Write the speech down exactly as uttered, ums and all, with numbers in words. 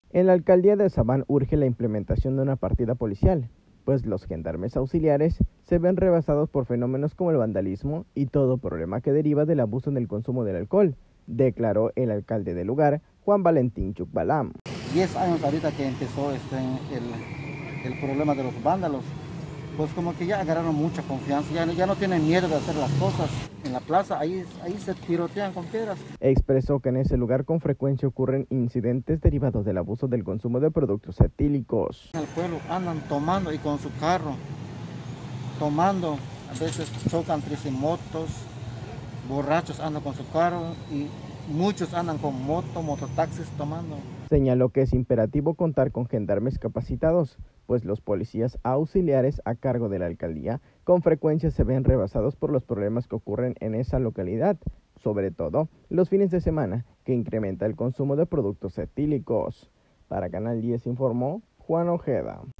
En la alcaldía de Sabán urge la implementación de una partida policial, pues los gendarmes auxiliares se ven rebasados por fenómenos como el vandalismo y todo problema que deriva del abuso en el consumo del alcohol, declaró el alcalde del lugar, Juan Valentín Chukbalam. Diez años ahorita que empezó este, el, el problema de los vándalos, pues como que ya agarraron mucha confianza, ya, ya no tienen miedo de hacer las cosas. En la plaza, ahí, ahí se tirotean con piedras. Expresó que en ese lugar con frecuencia ocurren incidentes derivados del abuso del consumo de productos etílicos. En el pueblo andan tomando y con su carro, tomando, a veces chocan tricimotos, borrachos andan con su carro y muchos andan con moto, mototaxis tomando. Señaló que es imperativo contar con gendarmes capacitados, pues los policías auxiliares a cargo de la alcaldía con frecuencia se ven rebasados por los problemas que ocurren en esa localidad, sobre todo los fines de semana, que incrementa el consumo de productos etílicos. Para Canal diez informó Juan Ojeda.